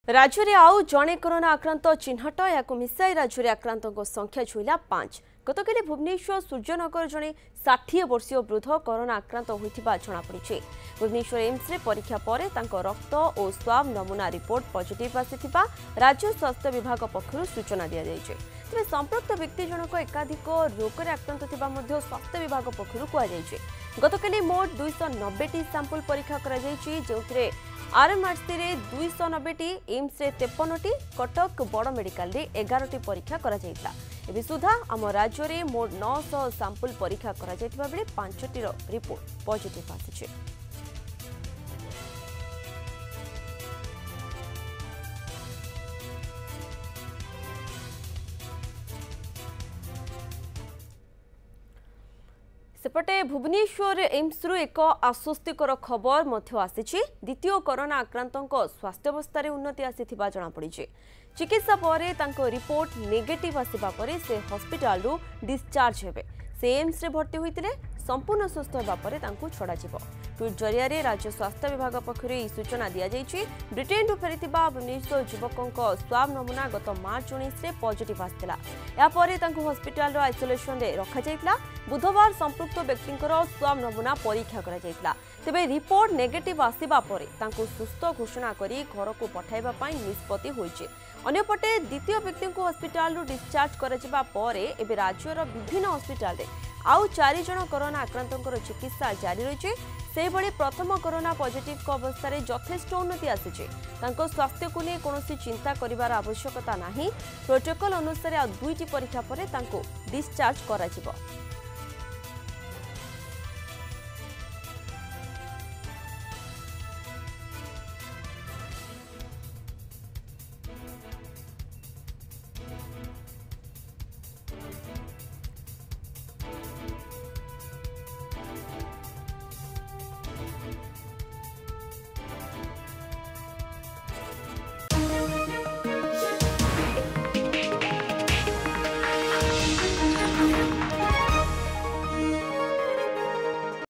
राज्य में आउ जड़े कोरोना आक्रांत चिन्हट या मिसाई राज्य में आक्रांतों संख्या छुईला 5। गतकाली भुवनेश्वर सूर्यनगर जड़े 60 वर्षीय वृद्ध कोरोना आक्रांत होता जमापड़ी। भुवनेश्वर एम्स रे परीक्षा पर रक्त और स्वाब नमूना रिपोर्ट पॉजिटिव आसीथिबा राज्य स्वास्थ्य विभाग पक्षरु सूचना दिया जायछि। तेज संपृक्त व्यक्ति जनक एकाधिक रोग में आक्रांत थिबा मध्ये स्वास्थ्य विभाग पक्षरु कुआଯାଇଛି। गतकाली मोट 290 सैंपल परीक्षा करा जायछि, जोथिरे आरएमआरसी रे 290, एम्स रे 53, कटक बड़ मेडिकल रे 11 परीक्षा करा जायता। एबे सुधा आम राज्य में मोट 900 सैंपल परीक्षा करा जायतिबा बेले 5टी रिपोर्ट पॉजिटिव आसीछि। सेपटे भुवनेश्वर एम्स रु एक आश्वस्तिकर खबर आसी। द्वितीय कोरोना आक्रांतों स्वास्थ्यावस्था उन्नति आसीथिबा जमापड़ी। चिकित्सा पर तांको रिपोर्ट नेगेटिव आसिबा परे से हॉस्पिटल रु डिस्चार्ज हेबे। से एम्स रे भर्ती होइतिले संपूर्ण सुस्थ होगा पर तांको छड़ा जिवो। ट्वीट जरिया रे राज्य स्वास्थ्य विभाग पक्षरु ई सूचना दिया जायछि। ब्रिटेन रु फेरितिबा भुवनेश्वर युवकों स्वाब नमूना गत मार्च 19 रे पॉजिटिव आस्तिला। या परे तांको हॉस्पिटल रो आइसोलेशन रे रखा जायतिला। बुधवार संपृक्त व्यक्तिंकर स्वाब नमूना परीक्षा करा जायतिला। तेबे रिपोर्ट नेगेटिव आसिबा परे तांको सुस्थ घोषणा करी घर को पठाइबा पई निष्पत्ति होइछि। अन्यपटे द्वितीय व्यक्ति को हॉस्पिटल रु डिस्चार्ज करा जिबा परे एबे राज्यर विभिन्न हॉस्पिटल रे आउ 4 जण कोरोना आक्रांतों चिकित्सा जारी रही। से भली प्रथम कोरोना पॉजिटिव अवस्था रे यथेष्ट उन्नति आसी। स्वास्थ्य को नहीं कौन चिंता करिवार आवश्यकता नहीं। प्रोटोकॉल अनुसार आ 2टी परीक्षा पर डिस्चार्ज करा जिवो।